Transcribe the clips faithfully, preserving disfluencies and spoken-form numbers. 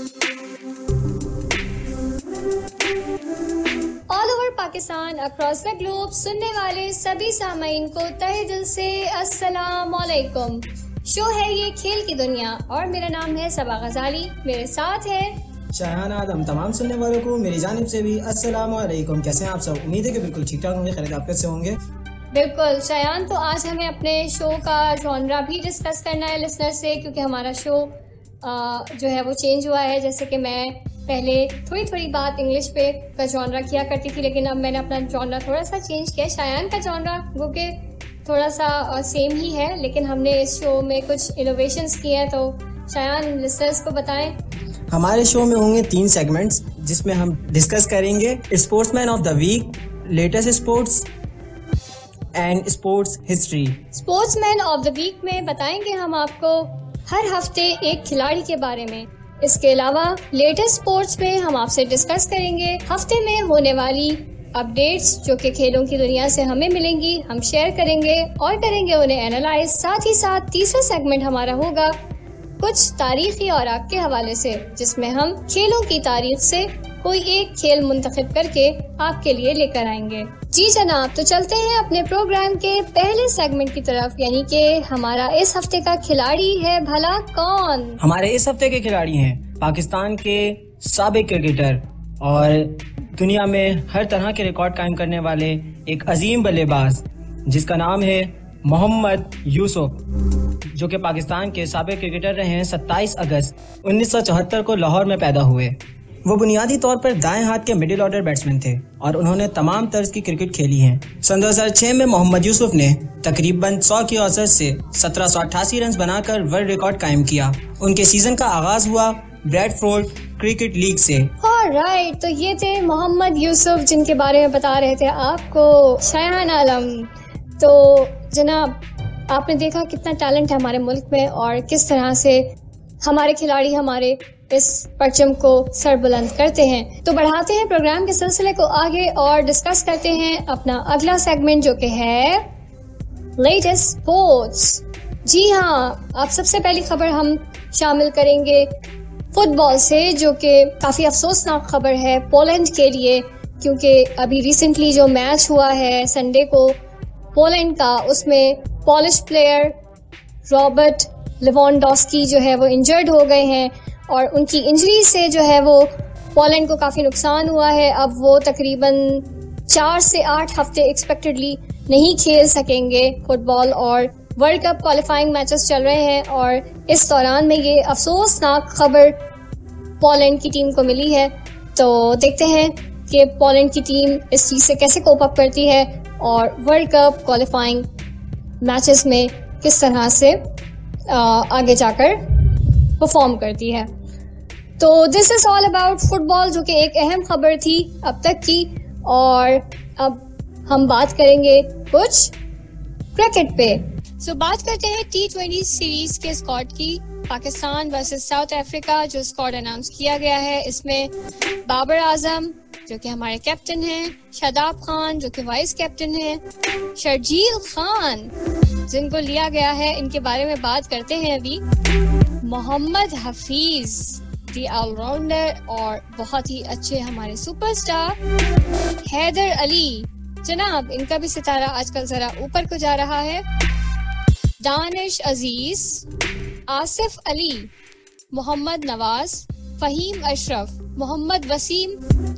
All over Pakistan, across the globe सुनने वाले सभी सामाईन को तहे दिल से अस्सलाम वालेकुम। शो है ये खेल की दुनिया और मेरा नाम है सबा गजाली। मेरे साथ है शायान आदम। तमाम सुनने वालों को मेरी जानिब से भी अस्सलाम वालेकुम। कैसे हैं आप सब? उम्मीद है कि बिल्कुल ठीक ठाक होंगे, खैरियत आपके से होंगे। बिल्कुल शायान, तो आज हमें अपने शो का जॉनरा भी डिस्कस करना है लिसनर से, क्योंकि हमारा शो आ, जो है वो चेंज हुआ है। जैसे कि मैं पहले थोड़ी थोड़ी बात इंग्लिश पे का जॉनरा किया करती थी, लेकिन अब मैंने अपना जॉनरा थोड़ा सा चेंज किया। शायान का जॉनरा वो कि थोड़ा सा सेम ही है, लेकिन हमने इस शो में कुछ इनोवेशंस किए हैं। तो शायान लिसनर्स को बताएं। हमारे शो में होंगे तीन सेगमेंट्स, जिसमें हम डिस्कस करेंगे sportsman of the week, latest sports and sports history. Sportsman of the week में बताएंगे हम आपको हर हफ्ते एक खिलाड़ी के बारे में। इसके अलावा लेटेस्ट स्पोर्ट्स में हम आपसे डिस्कस करेंगे हफ्ते में होने वाली अपडेट्स जो कि खेलों की दुनिया से हमें मिलेंगी, हम शेयर करेंगे और करेंगे उन्हें एनालाइज। साथ ही साथ तीसरा सेगमेंट हमारा होगा कुछ तारीखी और के हवाले से, जिसमें हम खेलों की तारीख से कोई एक खेल मुंतखब करके आपके लिए लेकर आएंगे। जी जनाब, तो चलते हैं अपने प्रोग्राम के पहले सेगमेंट की तरफ, यानी कि हमारा इस हफ्ते का खिलाड़ी है भला कौन। हमारे इस हफ्ते के खिलाड़ी हैं पाकिस्तान के साबिक क्रिकेटर और दुनिया में हर तरह के रिकॉर्ड कायम करने वाले एक अजीम बल्लेबाज, जिसका नाम है मोहम्मद यूसुफ, जो कि पाकिस्तान के साबिक क्रिकेटर रहे हैं। सत्ताईस अगस्त उन्नीस सौ चौहत्तर को लाहौर में पैदा हुए। वो बुनियादी तौर पर दाएं हाथ के मिडिल ऑर्डर बैट्समैन थे और उन्होंने तमाम तर्ज की क्रिकेट खेली है। सन दो हज़ार छह में मोहम्मद यूसुफ ने तकरीबन सौ की औसत से सत्रह सौ अट्ठासी रन बनाकर वर्ल्ड रिकॉर्ड कायम किया। उनके सीजन का आगाज हुआ ब्रैडफोर्ड क्रिकेट लीग से। ऑलराइट, तो ये थे मोहम्मद यूसुफ, जिनके बारे में बता रहे थे आपको शायान आलम। तो जनाब, आपने देखा कितना टैलेंट है हमारे मुल्क में और किस तरह से हमारे खिलाड़ी हमारे इस परचम को सरबुलंद करते हैं। तो बढ़ाते हैं प्रोग्राम के सिलसिले को आगे और डिस्कस करते हैं अपना अगला सेगमेंट, जो कि है लेटेस्ट स्पोर्ट्स। जी हाँ, आप सबसे पहली खबर हम शामिल करेंगे फुटबॉल से, जो कि काफी अफसोसनाक खबर है पोलैंड के लिए, क्योंकि अभी रिसेंटली जो मैच हुआ है संडे को पोलैंड का, उसमें पॉलिश प्लेयर रॉबर्ट लेवेंडोव्स्की जो है वो इंजर्ड हो गए हैं और उनकी इंजरी से जो है वो पोलैंड को काफ़ी नुकसान हुआ है। अब वो तकरीबन चार से आठ हफ्ते एक्सपेक्टेडली नहीं खेल सकेंगे फुटबॉल, और वर्ल्ड कप क्वालिफाइंग मैचेस चल रहे हैं और इस दौरान में ये अफसोसनाक खबर पोलैंड की टीम को मिली है। तो देखते हैं कि पोलैंड की टीम इस चीज़ से कैसे कोप अप करती है और वर्ल्ड कप क्वालिफाइंग मैचेस में किस तरह से आगे जाकर परफॉर्म करती है। तो this is all about football, जो कि एक अहम खबर थी अब तक की। और अब हम बात करेंगे कुछ क्रिकेट पे। सो so, बात करते हैं टी ट्वेंटी सीरीज के स्क्वाड की। पाकिस्तान वर्सेस साउथ अफ्रीका जो स्क्वाड अनाउंस किया गया है, इसमें बाबर आजम जो कि हमारे कैप्टन हैं, शादाब खान जो कि वाइस कैप्टन हैं, शर्जील खान जिनको लिया गया है, इनके बारे में बात करते हैं अभी। मोहम्मद हफीज दी ऑलराउंडर और बहुत ही अच्छे हमारे सुपरस्टार हैदर अली जनाब, इनका भी सितारा आजकल जरा ऊपर को जा रहा है। Danish Aziz, Asif Ali, Mohammad Nawaz, Faheem Ashraf, Mohammad Wasim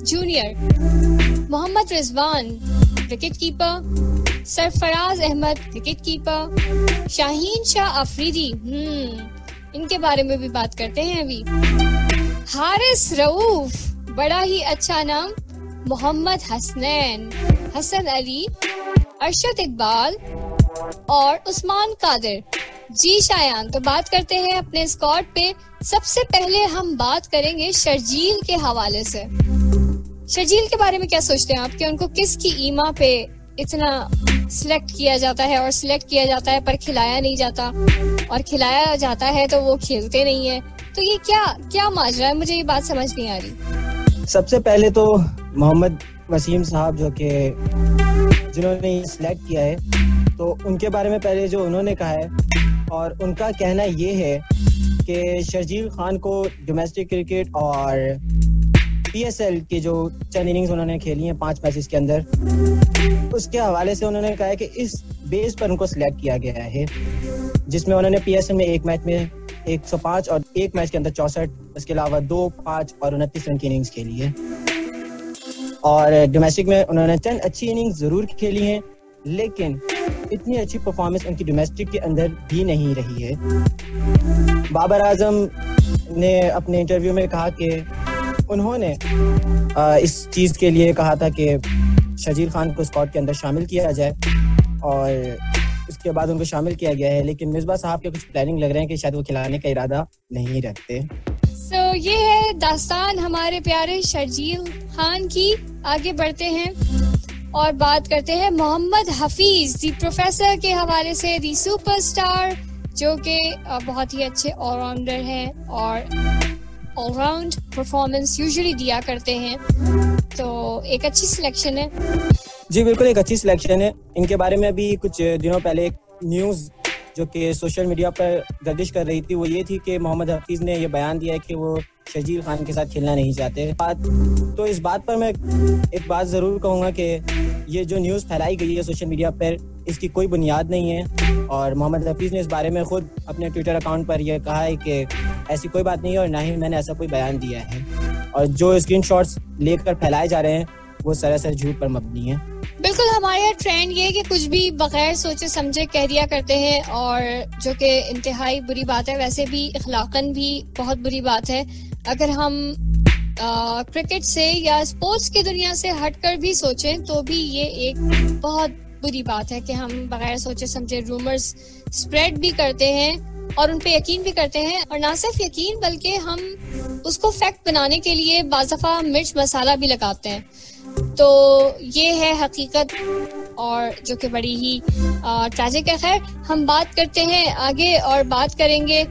junior, Mohammad Rizwan wicket keeper, Sarfaraz Ahmed wicket keeper, Shaheen Shah Afridi, hmm इनके बारे में भी बात करते हैं अभी। हारिस रऊफ, बड़ा ही अच्छा नाम, मोहम्मद हसनैन, हसन अली, अरशद इकबाल और उस्मान कादिर। जी शायान, तो बात करते हैं अपने स्क्वाड पे। सबसे पहले हम बात करेंगे शर्जील के हवाले से। शर्जील के बारे में क्या सोचते हैं आप कि उनको किसकी ईमा पे इतना सिलेक्ट किया जाता है और सिलेक्ट किया जाता है पर खिलाया नहीं जाता, और खिलाया जाता है तो वो खेलते नहीं है? तो ये क्या क्या माजरा है, मुझे ये बात समझ नहीं आ रही। सबसे पहले तो मोहम्मद वसीम साहब जो कि जिन्होंने सिलेक्ट किया है, तो उनके बारे में पहले जो उन्होंने कहा है, और उनका कहना ये है कि शर्जील खान को डोमेस्टिक क्रिकेट और पीएसएल के जो चंद इनिंग्स उन्होंने खेली हैं पांच मैचेस के अंदर, उसके हवाले से उन्होंने कहा है कि इस बेस पर उनको सिलेक्ट किया गया है, जिसमें उन्होंने पीएसएल में एक मैच में एक सौ पाँच और एक मैच के अंदर चौसठ, इसके अलावा दो, पाँच और उनतीस रन की इनिंग्स खेली है। और डोमेस्टिक में उन्होंने चंद अच्छी इनिंग्स जरूर खेली हैं, लेकिन इतनी अच्छी परफॉर्मेंस उनकी डोमेस्टिक के अंदर भी नहीं रही है। बाबर आजम ने अपने इंटरव्यू में कहा कि उन्होंने इस चीज़ के लिए कहा था कि शर्जील खान को स्क्वाड के अंदर शामिल किया जाए, और उसके बाद उनको शामिल किया गया है, लेकिन मिसबा साहब के कुछ प्लानिंग लग रहे हैं कि शायद वो खिलाने का इरादा नहीं रखते। सो so, ये है दास्तान हमारे प्यारे शर्जील खान की। आगे बढ़ते हैं और बात करते हैं मोहम्मद हफीज दी प्रोफेसर के हवाले से, दी सुपरस्टार, जो कि बहुत ही अच्छे ऑलराउंडर हैं और ऑलराउंड परफॉर्मेंस यूजुअली दिया करते हैं, तो एक अच्छी सिलेक्शन है। जी बिल्कुल, एक अच्छी सिलेक्शन है। इनके बारे में अभी कुछ दिनों पहले एक न्यूज़ जो कि सोशल मीडिया पर गर्दिश कर रही थी, वो ये थी कि मोहम्मद हफीज ने ये बयान दिया है कि वो शर्जील खान के साथ खेलना नहीं चाहते। बात तो इस बात पर मैं एक बात ज़रूर कहूँगा कि ये जो न्यूज़ फैलाई गई है सोशल मीडिया पर, इसकी कोई बुनियाद नहीं है, और मोहम्मद हफीज ने इस बारे में खुद अपने ट्विटर अकाउंट पर यह कहा है कि ऐसी कोई बात नहीं है और ना ही मैंने ऐसा कोई बयान दिया है, और जो स्क्रीनशॉट्स लेकर फैलाए जा रहे हैं वो सरासर झूठ पर मबनी है। बिल्कुल, हमारे यहाँ ट्रेंड ये है कि कुछ भी बगैर सोचे समझे कह दिया करते हैं, और जो कि इंतहाई बुरी बात है। वैसे भी इखलाकन भी बहुत बुरी बात है। अगर हम आ, क्रिकेट से या स्पोर्ट्स की दुनिया से हटकर भी सोचें तो भी ये एक बहुत बुरी बात है कि हम बगैर सोचे समझे रूमर्स स्प्रेड भी करते हैं और उन पे यकीन भी करते हैं, और ना सिर्फ यकीन बल्कि हम उसको फैक्ट बनाने के लिए बाज़ दफ़ा मिर्च मसाला भी लगाते हैं। तो ये है हकीकत, और जो कि बड़ी ही ट्रैजिक है। खैर, हम बात करते हैं आगे और बात करेंगे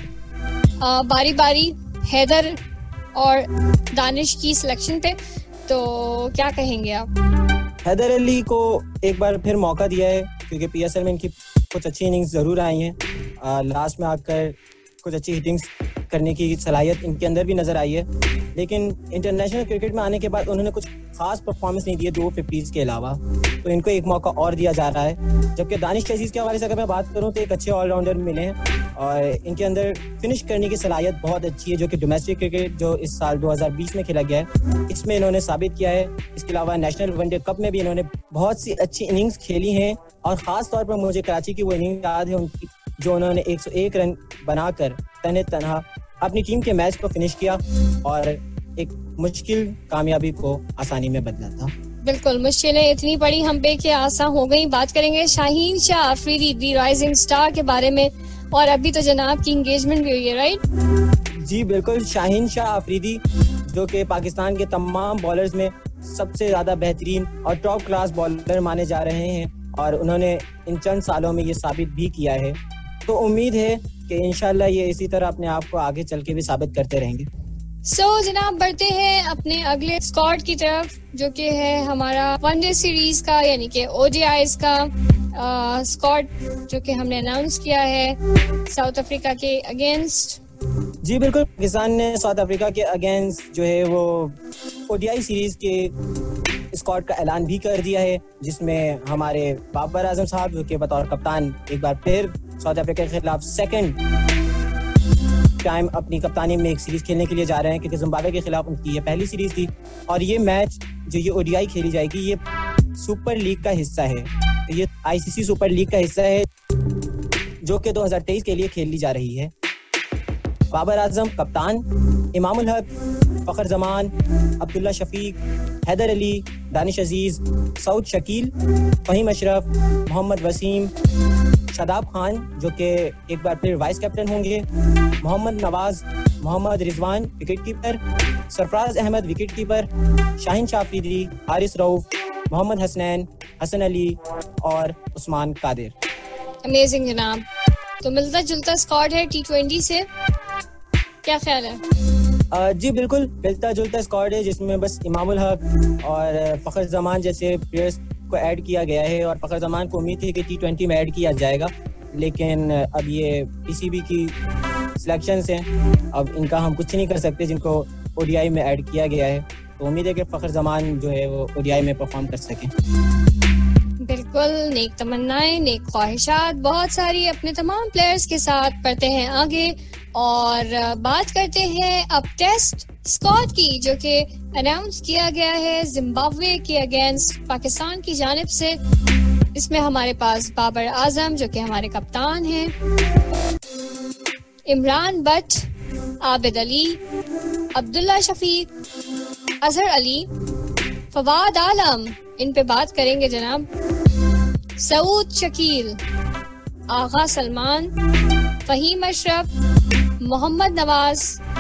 आ, बारी बारी हैदर और दानिश की सिलेक्शन पे। तो क्या कहेंगे आप? हैदर अली को एक बार फिर मौका दिया है, क्योंकि पीएसएल में इनकी कुछ अच्छी इनिंग्स ज़रूर आई हैं। लास्ट में आकर कुछ अच्छी हिटिंग्स करने की सलाहियत इनके अंदर भी नज़र आई है, लेकिन इंटरनेशनल क्रिकेट में आने के बाद उन्होंने कुछ खास परफॉर्मेंस नहीं दी है दो फिफ्टीज़ के अलावा, तो इनको एक मौका और दिया जा रहा है। जबकि दानिश अजीज के हवाले से अगर मैं बात करूं तो एक अच्छे ऑलराउंडर मिले हैं, और इनके अंदर फिनिश करने की सलाहियत बहुत अच्छी है, जो कि डोमेस्टिक क्रिकेट जो इस साल दो हज़ार बीस में खेला गया है इसमें इन्होंने साबित किया है। इसके अलावा नेशनल वनडे कप में भी इन्होंने बहुत सी अच्छी इनिंग्स खेली हैं, और ख़ास तौर पर मुझे कराची की वो इनिंग याद है उनकी, जो उन्होंने एक सौ एक रन बनाकर तने तनहा अपनी टीम के मैच को फिनिश किया और एक मुश्किल कामयाबी को आसानी में बदला था। बिल्कुल, मुश्किलें इतनी पड़ी हम पे कि आसान हो गई। बात करेंगे Shaheen Shah Afridi the rising star के बारे में, और अभी तो जनाब की एंगेजमेंट भी हुई है, राइट? जी बिल्कुल, शाहीन शाह अफरीदी जो कि पाकिस्तान के तमाम बॉलर्स में सबसे ज्यादा बेहतरीन और टॉप क्लास बॉलर माने जा रहे हैं, और उन्होंने इन चंद सालों में ये साबित भी किया है। तो उम्मीद है कि इंशाल्लाह ये इसी तरह अपने आप को आगे चल के भी साबित करते रहेंगे। सो so, जनाब बढ़ते हैं अपने अगले स्क्वाड की तरफ, जो कि है हमारा वनडे सीरीज का यानी कि ओडीआईज का स्क्वाड, जो कि हमने अनाउंस किया है साउथ अफ्रीका के अगेंस्ट। जी बिल्कुल, पाकिस्तान ने साउथ अफ्रीका के अगेंस्ट जो है वो ओडीआई सीरीज के स्क्वाड का ऐलान भी कर दिया है, जिसमें हमारे बाबर आजम साहब जो कि बतौर कप्तान एक बार फिर साउथ अफ्रीका के खिलाफ सेकंड टाइम अपनी कप्तानी में एक सीरीज खेलने के लिए जा रहे हैं, क्योंकि जिम्बाब्वे के खिलाफ उनकी ये पहली सीरीज थी, और ये मैच जो ये ओडीआई खेली जाएगी ये सुपर लीग का हिस्सा है। तो ये आईसीसी सुपर लीग का हिस्सा है जो कि दो हज़ार तेईस के लिए खेली जा रही है। बाबर आजम कप्तान, इमामुल हक, फखर जमान, अब्दुल्ला शफीक, हैदर अली, दानिश अजीज, सऊद शकील, फहीम अशरफ, मोहम्मद वसीम, शादाब खान जो कि एक बार फिर वाइस कैप्टन होंगे, Mohammad Nawaz, Mohammad Rizwan wicket keeper, Sarfaraz Ahmed wicket keeper, Shaheen Shah Afridi, Haris Rauf, Mohammad Hasnain, Hasan Ali और उस्मान कादिर। अमेजिंग जनाब, तो मिलता जुलता स्क्वाड है टी ट्वेंटी से, क्या ख्याल है? आ, जी बिल्कुल, मिलता जुलता स्क्वाड है, जिसमें बस इमामुल हक और फखर जमान जैसे प्लेयर्स को ऐड किया गया है, और फखर जमान को उम्मीद थी कि टी ट्वेंटी में ऐड किया जाएगा, लेकिन अब ये पीसीबी की सिलेक्शंस हैं, अब इनका हम कुछ नहीं कर सकते जिनको ओडीआई में ऐड किया गया है। तो उम्मीद है कि फ़खर जमान जो है वो ओडीआई में परफॉर्म कर सकें। बिल्कुल, नेक तमन्नाएं, नेक ख्वाहिशात बहुत सारी अपने तमाम प्लेयर्स के साथ बढ़ते हैं आगे। और बात करते हैं अब टेस्ट स्क्वाड की, जो कि अनाउंस किया गया है जिम्बाब्वे के अगेंस्ट पाकिस्तान की जानिब से। इसमें हमारे पास बाबर आजम जो कि हमारे कप्तान हैं, इमरान बट, आबिद अली, अब्दुल्ला शफीक, अजहर अली, फवाद आलम, इन पे बात करेंगे जनाब, सऊद शकील, आगा सलमान, फहीम अशरफ, मोहम्मद नवाज,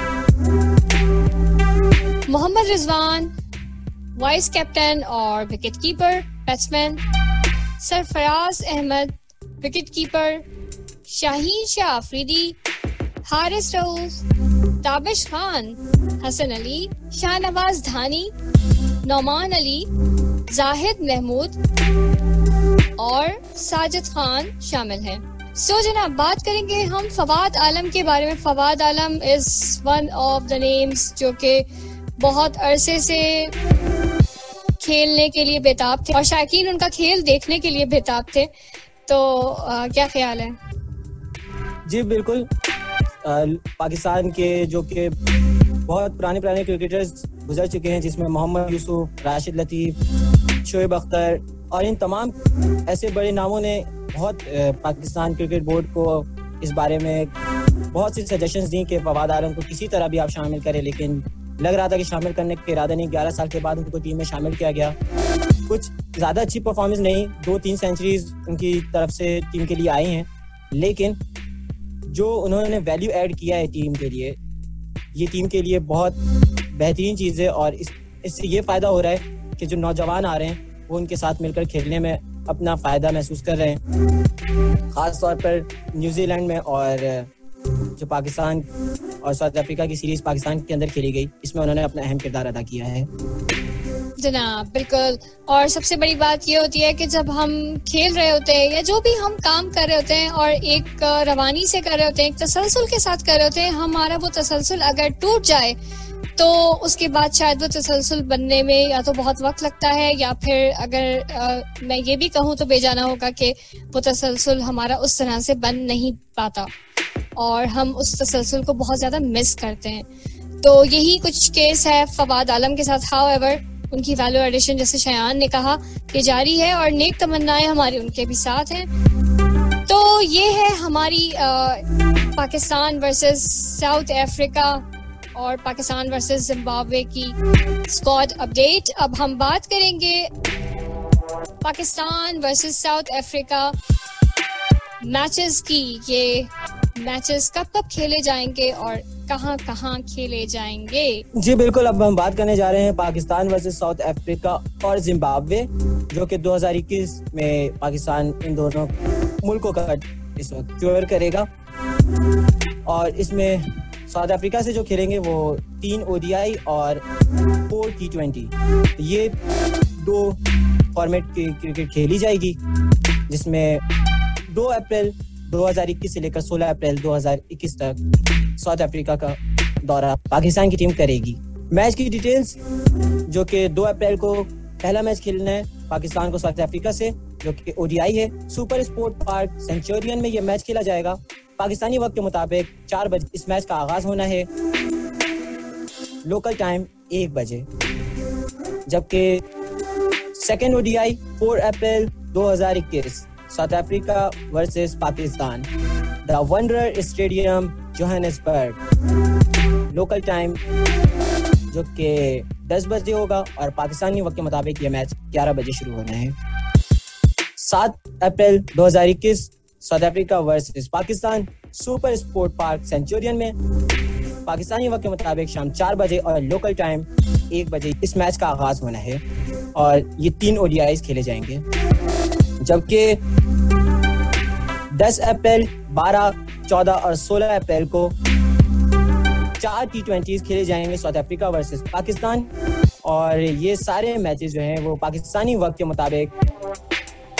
मोहम्मद रिजवान, वाइस कैप्टन और wicket keeper batsman, Sarfaraz Ahmed wicket keeper, Shaheen Shah Afridi, Haris Rauf, Tabish Khan, Hasan Ali, Shahnawaz Dhani, Nauman Ali, Zahid Mahmood और साजिद खान शामिल हैं। सो जनाब, बात करेंगे हम फवाद आलम के बारे में। Fawad Alam is one of the names जो कि बहुत अरसे से खेलने के लिए बेताब थे और शायकीन उनका खेल देखने के लिए बेताब थे। तो आ, क्या ख्याल है? जी बिल्कुल, आ, पाकिस्तान के जो कि बहुत पुराने पुराने क्रिकेटर्स गुजर चुके हैं, जिसमें मोहम्मद यूसुफ, राशिद लतीफ़, शोएब अख्तर और इन तमाम ऐसे बड़े नामों ने बहुत पाकिस्तान क्रिकेट बोर्ड को इस बारे में बहुत सी सजेशंस दी कि फवाद आलम को किसी तरह भी आप शामिल करें, लेकिन लग रहा था कि शामिल करने का इरादा नहीं। ग्यारह साल के बाद उनको टीम में शामिल किया गया। कुछ ज़्यादा अच्छी परफॉर्मेंस नहीं, दो तीन सेंचुरीज उनकी तरफ से टीम के लिए आई हैं, लेकिन जो उन्होंने वैल्यू ऐड किया है टीम के लिए, ये टीम के लिए बहुत बेहतरीन चीज़ है। और इस इससे ये फ़ायदा हो रहा है कि जो नौजवान आ रहे हैं वो उनके साथ मिलकर खेलने में अपना फ़ायदा महसूस कर रहे हैं। ख़ास तौर पर न्यूजीलैंड में और जो पाकिस्तान और साउथ अफ्रीका की सीरीज़ पाकिस्तान के अंदर खेली गई, इसमें उन्होंने अपना अहम किरदार अदा किया है। जनाब बिल्कुल, और सबसे बड़ी बात ये होती है कि जब हम खेल रहे होते हैं या जो भी हम काम कर रहे होते हैं और एक रवानी से कर रहे होते हैं, एक तसलसल के साथ कर रहे होते हैं, हमारा वो तसलसल अगर टूट जाए तो उसके बाद शायद वो तसलसल बनने में या तो बहुत वक्त लगता है, या फिर अगर आ, मैं ये भी कहूँ तो बेजाना होगा कि वो तसलसल हमारा उस तरह से बन नहीं पाता और हम उस तसलसल को बहुत ज़्यादा मिस करते हैं। तो यही कुछ केस है फवाद आलम के साथ। हाउएवर उनकी वैल्यू एडिशन, जैसे शयान ने कहा, कि जारी है और नेक तमन्नाएं हमारी उनके भी साथ हैं। तो ये है हमारी आ, पाकिस्तान वर्सेस साउथ अफ्रीका और पाकिस्तान वर्सेस जिम्बाब्वे की स्क्वाड अपडेट। अब हम बात करेंगे Pakistan versus South Africa matches की। ये मैचेस कब कब खेले जाएंगे और कहां कहां खेले जाएंगे? जी बिल्कुल, अब हम बात करने जा रहे हैं पाकिस्तान वर्सेस साउथ अफ्रीका और जिम्बाब्वे, जो कि दो हज़ार इक्कीस में पाकिस्तान इन दोनों मुल्कों का इस वक्त टूर करेगा। और इसमें साउथ अफ्रीका से जो खेलेंगे वो तीन ओडीआई और फोर टी ट्वेंटी, ये दो फॉर्मेट की क्रिकेट खेली जाएगी, जिसमें दो अप्रैल दो हज़ार इक्कीस से लेकर सोलह अप्रैल दो हज़ार इक्कीस तक साउथ अफ्रीका का दौरा पाकिस्तान की टीम करेगी। मैच की डिटेल्स, जो कि दो अप्रैल को पहला मैच खेलना है पाकिस्तान को साउथ अफ्रीका से, जो कि ओडीआई है। सुपर स्पोर्ट पार्क सेंचुरियन में यह मैच खेला जाएगा। पाकिस्तानी वक्त के मुताबिक चार बजे इस मैच का आगाज होना है, लोकल टाइम एक बजे। जबकि सेकेंड ओडीआई चार अप्रैल दो हज़ार इक्कीस South Africa versus Pakistan, the Wanderer stadium Johannesburg, local time जो कि दस बजे होगा और पाकिस्तानी वक्त के मुताबिक ये मैच ग्यारह बजे शुरू होना है। सात अप्रैल दो हज़ार इक्कीस South Africa versus Pakistan, super sport park Centurion में, पाकिस्तानी वक्त के मुताबिक शाम चार बजे और लोकल टाइम एक बजे इस मैच का आगाज होना है और ये तीन ओडीआईज खेले जाएंगे। जबकि दस अप्रैल, बारह, चौदह और सोलह अप्रैल को चार टी ट्वेंटी खेले जाएंगे साउथ अफ्रीका वर्सेस पाकिस्तान, और ये सारे मैचेस जो हैं वो पाकिस्तानी वक्त के मुताबिक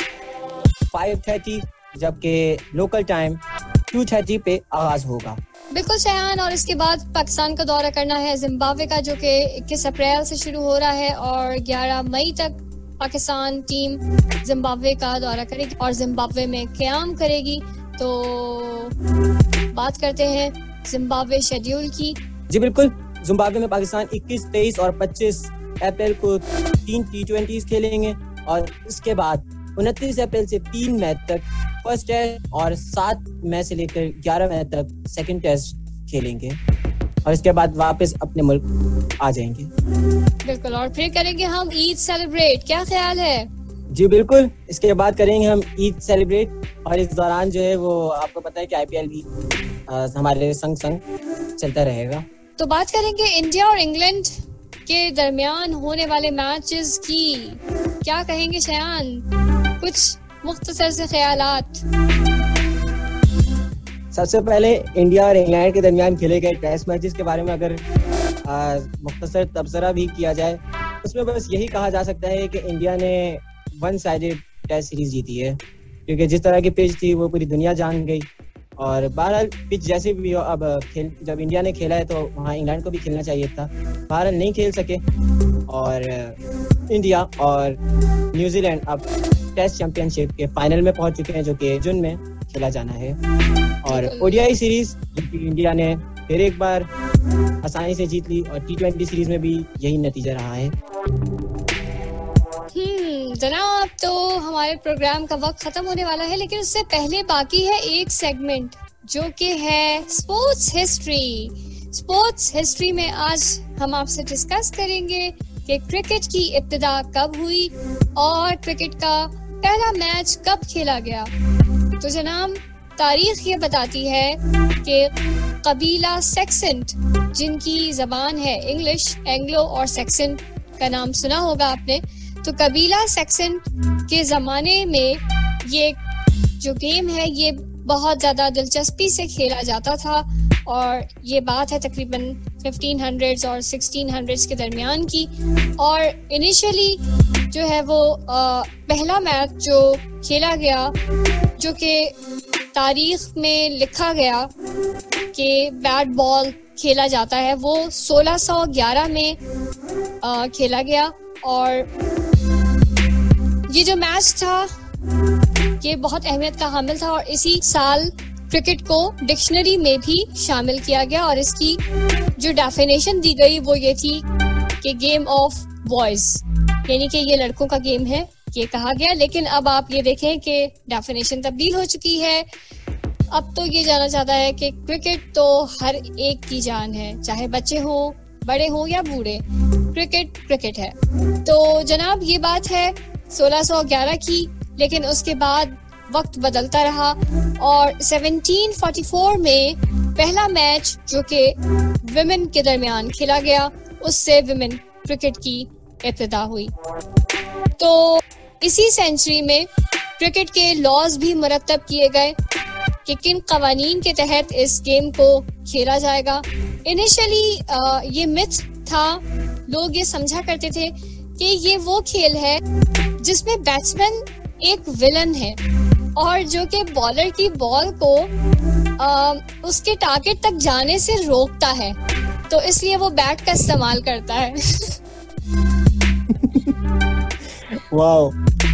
पाँच तीस, जबकि लोकल टाइम दो तीस पे आगाज होगा। बिल्कुल शयान, और इसके बाद पाकिस्तान का दौरा करना है जिम्बाब्वे का, जो कि इक्कीस अप्रैल से शुरू हो रहा है और ग्यारह मई तक पाकिस्तान टीम जिम्बाब्वे का दौरा करेगी और जिम्बाब्वे में क़याम करेगी। तो बात करते हैं जिम्बाब्वे शेड्यूल की। जी बिल्कुल, जिम्बाब्वे में पाकिस्तान इक्कीस, तेईस और पच्चीस अप्रैल को तीन टी ट्वेंटी खेलेंगे और इसके बाद उनतीस अप्रैल से तीन मैच तक फर्स्ट टेस्ट और सात मई से लेकर ग्यारह मई तक सेकंड टेस्ट खेलेंगे और इसके बाद वापस अपने मुल्क आ जाएंगे। बिल्कुल, और फिर करेंगे हम ईद सेलिब्रेट, क्या ख्याल है? जी बिल्कुल, इसके बाद करेंगे हम ईद सेलिब्रेट और इस दौरान जो है वो आपको पता है कि आईपीएल भी आ, हमारे संग संग चलता रहेगा। तो बात करेंगे इंडिया और इंग्लैंड के दरमियान होने वाले मैचेस की, क्या कहेंगे शयान? कुछ मुख्तसर से ख्यालात। सबसे पहले इंडिया और इंग्लैंड के दरमियान खेले गए टेस्ट मैचेस के बारे में अगर मुख्तसर तबसरा भी किया जाए, उसमें बस यही कहा जा सकता है कि इंडिया ने वन साइडेड टेस्ट सीरीज जीती है, क्योंकि जिस तरह की पिच थी वो पूरी दुनिया जान गई। और बहरहाल पिच जैसे भी हो, अब खेल जब इंडिया ने खेला है तो वहाँ इंग्लैंड को भी खेलना चाहिए था, बहरहाल नहीं खेल सके और इंडिया और न्यूजीलैंड अब टेस्ट चैंपियनशिप के फाइनल में पहुंच चुके हैं, जो कि जून में खेला जाना है। और ओडीआई सीरीज इंडिया ने फिर एक बार आसानी से जीत ली और टी ट्वेंटी सीरीज में भी यही नतीजा रहा है। हम्म जनाब, तो हमारे प्रोग्राम का वक्त खत्म होने वाला है, लेकिन उससे पहले बाकी है एक सेगमेंट जो कि है स्पोर्ट्स हिस्ट्री। स्पोर्ट्स हिस्ट्री में आज हम आपसे डिस्कस करेंगे कि क्रिकेट की इब्तिदा कब हुई और क्रिकेट का पहला मैच कब खेला गया। तो जनाब, तारीख ये बताती है कि कबीला सेक्सेंट, जिनकी जबान है इंग्लिश, एंग्लो और सेक्सेंट का नाम सुना होगा आपने, तो कबीला सेक्सेंट के ज़माने में ये जो गेम है ये बहुत ज़्यादा दिलचस्पी से खेला जाता था और ये बात है तकरीबन फिफ्टीन हंड्रेड्स और सिक्सटीन हंड्रेड्स के दरमियान की। और इनिशियली जो है वो आ, पहला मैच जो खेला गया, जो कि तारीख में लिखा गया कि बैट बॉल खेला जाता है, वो सोलह सौ ग्यारह में आ, खेला गया। और ये जो मैच था ये बहुत अहमियत का हामिल था और इसी साल क्रिकेट को डिक्शनरी में भी शामिल किया गया और इसकी जो डेफिनेशन दी गई वो ये थी कि गेम ऑफ बॉयज, यानी कि ये लड़कों का गेम है, ये कहा गया। लेकिन अब आप ये देखें कि डेफिनेशन तब्दील हो चुकी है। अब तो ये जाना चाहता है कि क्रिकेट तो हर एक की जान है, चाहे बच्चे हो, बड़े हो या बूढ़े, क्रिकेट क्रिकेट है। तो जनाब, ये बात है सोलह सौ ग्यारह की, लेकिन उसके बाद वक्त बदलता रहा और सेवनटीन फोर्टी फोर में पहला मैच जो कि विमेन के दरमियान खेला गया, उससे विमेन क्रिकेट की इब्तिदा हुई। तो इसी सेंचुरी में क्रिकेट के लॉज भी मुरतब किए गए कि किन कवानीन के तहत इस गेम को खेला जाएगा। इनिशियली ये मिथ था, लोग ये समझा करते थे कि ये वो खेल है जिसमें बैट्समैन एक विलन है और जो कि बॉलर की बॉल को आ, उसके टारगेट तक जाने से रोकता है, तो इसलिए वो बैट का इस्तेमाल करता है। वाओ।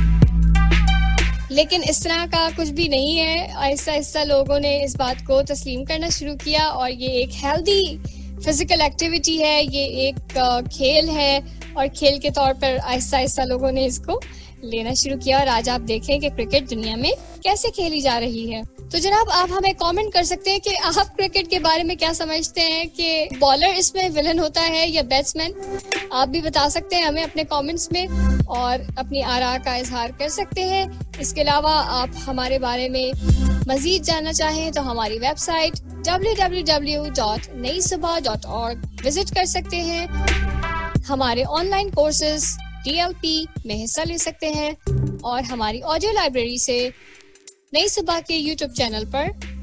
लेकिन इस तरह का कुछ भी नहीं है। आहिस्ता आहिस्ता लोगों ने इस बात को तस्लीम करना शुरू किया और ये एक हेल्दी फिजिकल एक्टिविटी है, ये एक खेल है और खेल के तौर पर आहिस्ता आहिस्ता लोगों ने इसको लेना शुरू किया और आज आप देखें कि क्रिकेट दुनिया में कैसे खेली जा रही है। तो जनाब, आप हमें कमेंट कर सकते हैं कि आप क्रिकेट के बारे में क्या समझते हैं, कि बॉलर इसमें विलन होता है या बैट्समैन। आप भी बता सकते हैं हमें अपने कमेंट्स में और अपनी आरा का इजहार कर सकते हैं। इसके अलावा आप हमारे बारे में मजीद जानना चाहें तो हमारी website W W W dot Nai Subah dot org visit कर सकते हैं। हमारे online courses T L P में हिस्सा ले सकते हैं और हमारी ऑडियो लाइब्रेरी से नई सुबह के यूट्यूब चैनल पर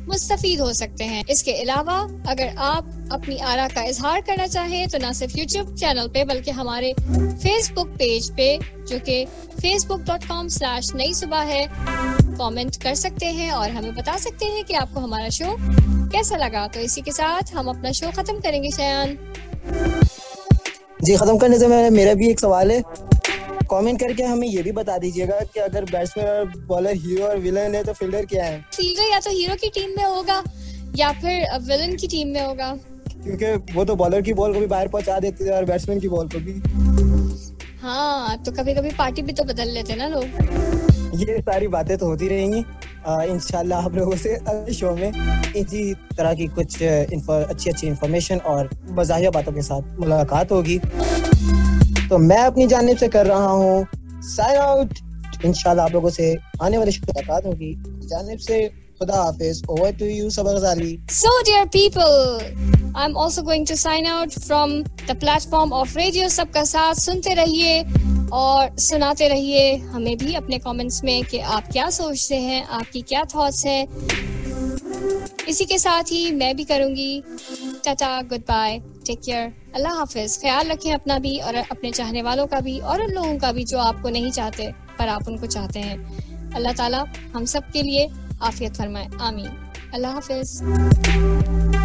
मुस्तफीद हो सकते हैं। इसके अलावा अगर आप अपनी आरा का इजहार करना चाहें तो न सिर्फ यूट्यूब चैनल पे बल्कि हमारे फेसबुक पेज पे, जो कि फेसबुक डॉट कॉम स्लैश नई सुबह है, कमेंट कर सकते हैं और हमें बता सकते हैं कि आपको हमारा शो कैसा लगा। तो इसी के साथ हम अपना शो खत्म करेंगे। शयान जी, खत्म करने से मेरा मेरा भी एक सवाल है, कमेंट करके हमें ये भी बता दीजिएगा कि अगर बैट्समैन और बॉलर हीरो और विलन है तो फील्डर क्या है? फील्डर या तो हीरो की टीम में होगा या फिर विलन की टीम में होगा, क्योंकि वो तो बॉलर की बॉल को भी बाहर पहुंचा देते हैं और बैट्समैन की बॉल को भी। हाँ, तो कभी कभी पार्टी भी तो बदल लेते ना लोग। ये सारी बातें तो होती रहेंगी। इंशाल्लाह आप लोगों से अगले शो में इसी तरह की कुछ अच्छी अच्छी इंफॉर्मेशन और मज़ाहिया बातों के साथ मुलाकात होगी। तो मैं अपनी जानिब से कर रहा हूँ साइन आउट। इंशाल्लाह आप लोगों से आने वाले शो में मुलाकात होगी। जानिब से खुदा हाफिज। Over to you Saba Ghazali. So dear people, I'm also going to sign out from the platform of Radio सबका साथ। सुनते रहिए और सुनाते रहिए हमें भी अपने कमेंट्स में कि आप क्या सोचते हैं, आपकी क्या थॉट्स हैं। इसी के साथ ही मैं भी करूंगी ta-ta, good bye, take care, Allah हाफिज। ख्याल रखें अपना भी और अपने चाहने वालों का भी और उन लोगों का भी जो आपको नहीं चाहते पर आप उनको चाहते हैं। अल्लाह ताला हम सब के लिए आफियत फरमाए, आमीन। अल्लाह हाफिज।